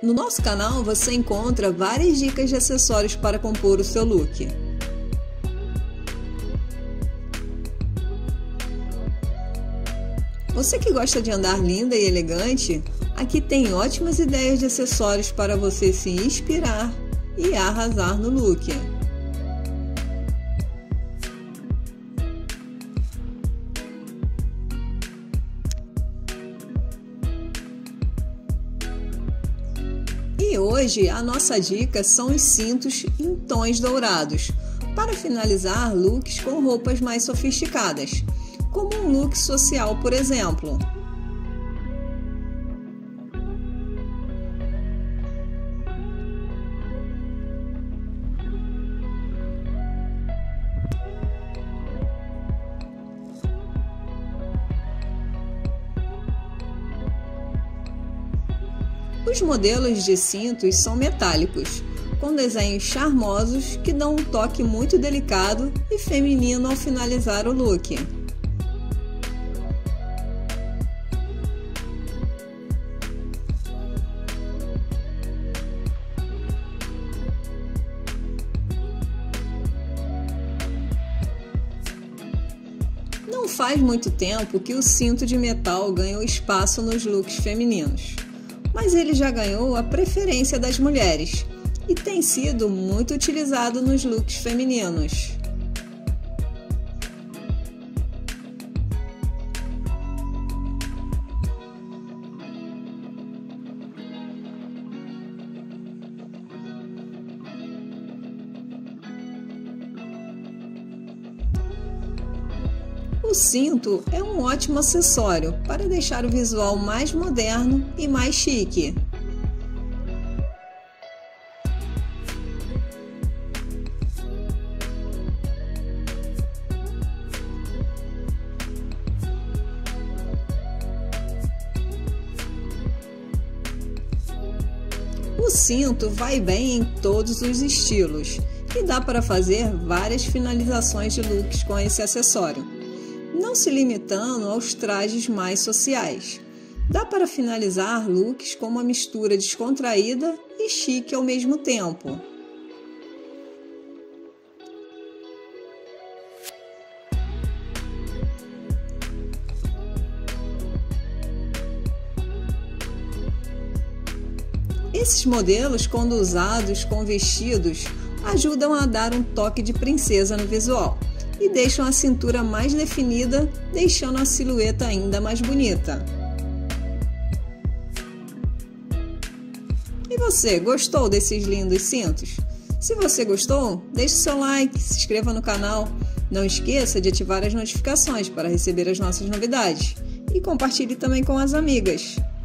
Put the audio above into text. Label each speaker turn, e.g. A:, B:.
A: No nosso canal você encontra várias dicas de acessórios para compor o seu look. Você que gosta de andar linda e elegante, aqui tem ótimas ideias de acessórios para você se inspirar e arrasar no look. E hoje a nossa dica são os cintos em tons dourados, para finalizar looks com roupas mais sofisticadas, como um look social, por exemplo. Os modelos de cintos são metálicos, com desenhos charmosos que dão um toque muito delicado e feminino ao finalizar o look. Não faz muito tempo que o cinto de metal ganhou espaço nos looks femininos, mas ele já ganhou a preferência das mulheres e tem sido muito utilizado nos looks femininos. O cinto é um ótimo acessório para deixar o visual mais moderno e mais chique. O cinto vai bem em todos os estilos e dá para fazer várias finalizações de looks com esse acessório, não se limitando aos trajes mais sociais. Dá para finalizar looks com uma mistura descontraída e chique ao mesmo tempo. Esses modelos, quando usados com vestidos, ajudam a dar um toque de princesa no visual e deixam a cintura mais definida, deixando a silhueta ainda mais bonita. E você, gostou desses lindos cintos? Se você gostou, deixe seu like, se inscreva no canal, não esqueça de ativar as notificações para receber as nossas novidades e compartilhe também com as amigas.